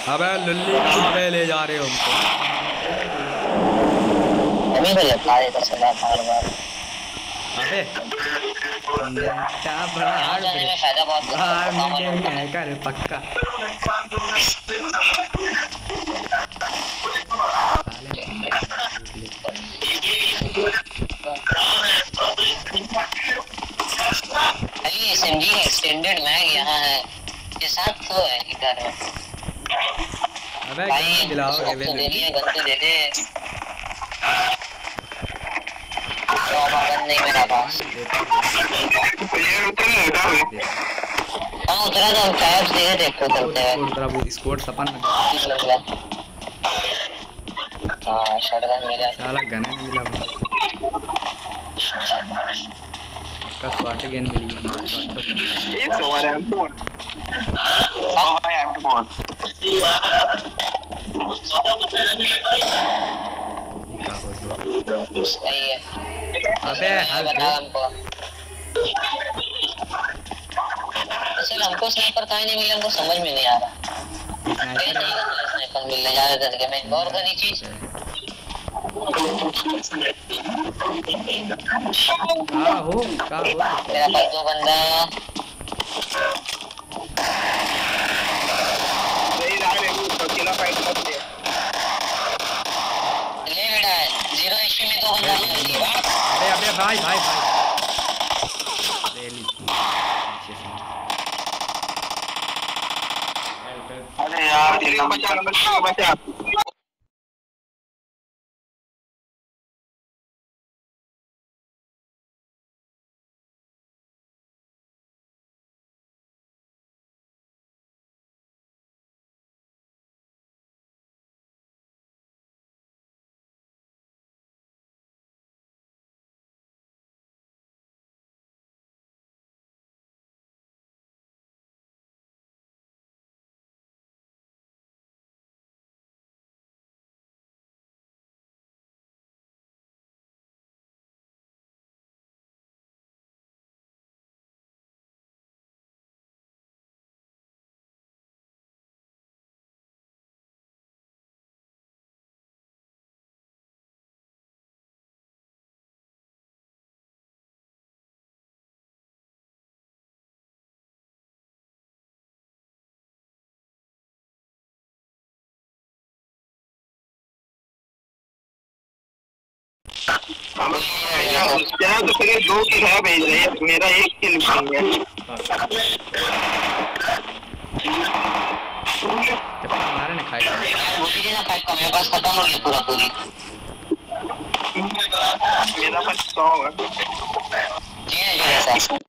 अबे लुल्ली कहाँ पे ले जा रहे हो हमको? अभी तो लगा देता चला बार-बार। अबे नेटा बड़ा हार्ड जाने में फायदा बहुत होता है, बाहर काम में होता है है। कर पक्का। अरे एसएमजी एक्सटेंडेड मैग यहाँ है, ये साथ तो है इधर में। अबे भाई दिलाओगे गन तो दे दिए, गन तो दे दे। गन नहीं मेरा पास। हाँ उतरा तो हम टैब्स दे देखो चलते हैं। उतरा वो स्क्वाड सपन में। हाँ शॉटगन मिला। साला गन नहीं मिला मुझे। का शॉटगन मिल गया। ये सवाल है हमको। हाँ भाई हमको बहुत। सही है। अबे बता हमको। सर हमको स्नाइपर कहाँ नहीं मिला, हमको समझ में नहीं आ रहा। स्नाइपर मिलने जा रहे थे मैं गौर करी चीज। कहाँ हो? मेरा पास दो बंदा। सही रहा है वो अकेला फाइट मत ले। ले बेटा 0 एचपी में दो बंदा मार दिया। अबे भाई रेली अरे यार बचा। यार तो फिर 2 किल है भेज रहे हैं, मेरा 1 किल नहीं है। हमारे ने खाया वो भी ना फाइट का मेरे पास खत्म हो गया पूरा पूरी। मेरा पास 100 है। ये ऐसा